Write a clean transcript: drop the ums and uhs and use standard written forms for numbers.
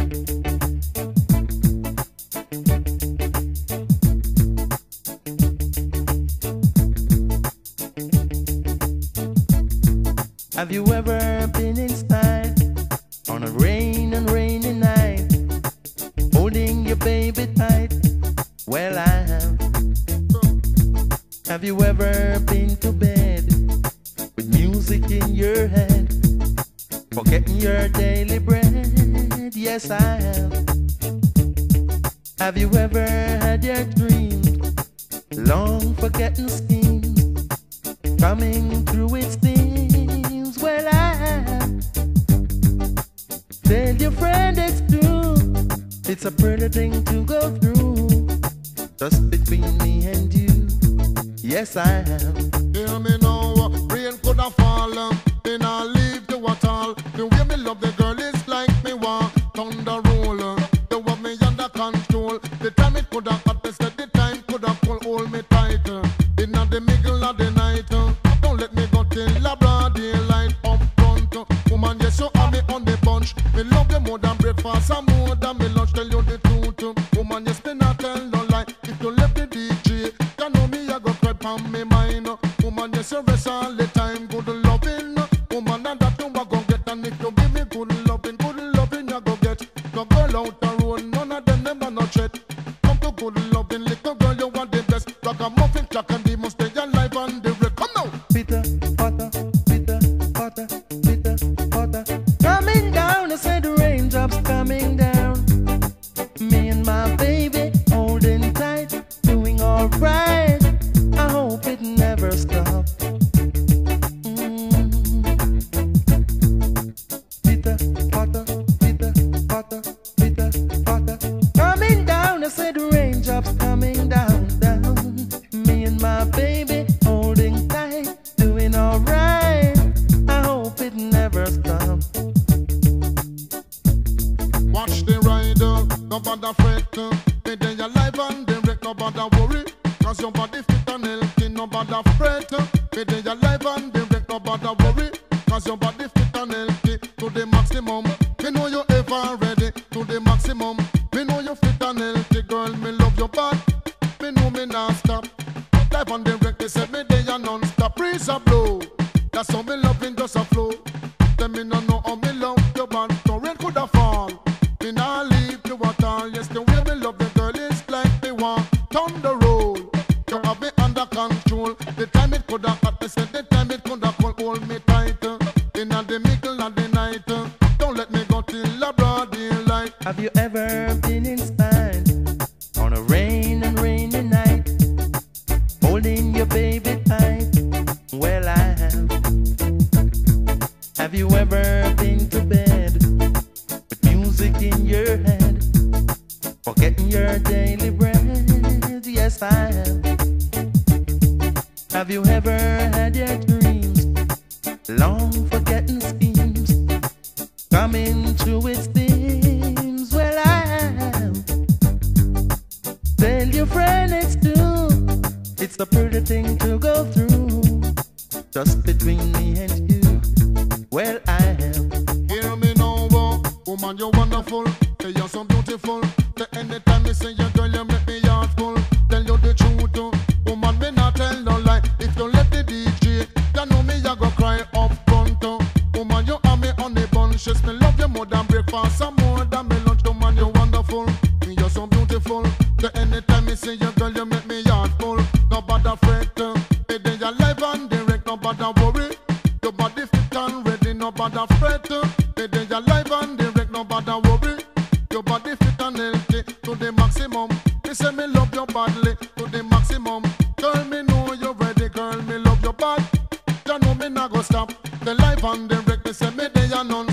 Have you ever been inside on a rainy night, holding your baby tight? Well, I have. Have you ever been to bed with music in your head, forgetting your daily bread? Yes, I have. Have you ever had your dreams, long forgetting schemes, coming through its themes? Well, I have. Tell your friend it's true, it's a pretty thing to go through, just between me and you. Yes, I have. Hear me now, rain could have fallen, then I'll leave you at all. The way me love the girl is like me want thunder roll. You want me under control. The time it could have hot, the time could have pulled hold me tight. In the middle of the night, don't let me go till the broad daylight up front. Woman, yes, you have me on the bunch. Me love you more than breakfast and more than me lunch. Tell you the truth, woman, yes, me not tell no lie. If you left the DJ, you know me, I go cry on me mind. Woman, yes, you rest all the time. Good loving, woman, and that you a go get. And if you give me good loving, you go get. No girl out the road, none of them never no threat. Come to good loving, little girl, you want the best. Rock a muffin, track and they must stay alive on the wreck. Come now. Bitter, hotter, bitter, hotter, bitter, hotter. Coming down, I said the raindrops coming down. Me and my baby holding tight, doing alright. I hope it never stops. Bitter, hotter, bitter, hotter, bitter, hotter. Coming down, I said the raindrops coming down, down. Me and my baby holding tight, doing alright. I hope it never stops. Watch the rider, no bother fret. Me day alive and the wreck, no bother worry. Cause your body fit and healthy, no bother fret. Me day alive and the wreck, no bother worry. Cause your body fit and healthy to the maximum. Me know you ever ready to the maximum. Me know you fit and healthy, girl, me love your body. Me know me not stop. Life on the wreck, they say me day and non-stop. Breeze a blow, that's how me loving just a flow. Then me no know how me love your body. No rain could have fall. Me nah leave you at all. Yes, the way me love the girl is like me want thunder roll. You have me under control. The time it could have hot, I said the time it could have cold. Hold me tight. In the middle of the night. Don't let me go till the broad daylight. Have you ever been inspired on a rainy night, holding your baby tight? Well, I have. Have you ever been to bed with music in your head, forgetting your daily bread? Yes, I have. Have you ever had your dreams, long forgetting schemes, coming through its themes? Well, I have. Tell your friend it's true, it's a pretty thing to go through, just between me and you. Well, I have. Hear me now, woman, you're wonderful. Say you're so beautiful. The anytime you say your girl, you make me heart full. Tell you the truth, woman, me not tell no lie. If you let the DJ, you know me, I go cry up front. Woman, you have me on the bunches. Me love you more than breakfast and more than me lunch. Woman, you're wonderful. You're so beautiful. The anytime you say your girl, you make me heart full. No bother fret. Hey, then you're live and direct. No bother worry. Your body fit and ready. No bother fret. Hey, then you're live and direct. No bother worry. Your body fit and healthy to the maximum. Me say me love your badly to the maximum. Girl, me know you're ready. Girl, me love your bad. You know me not go stop. The life and the wreck. Me say me day and none.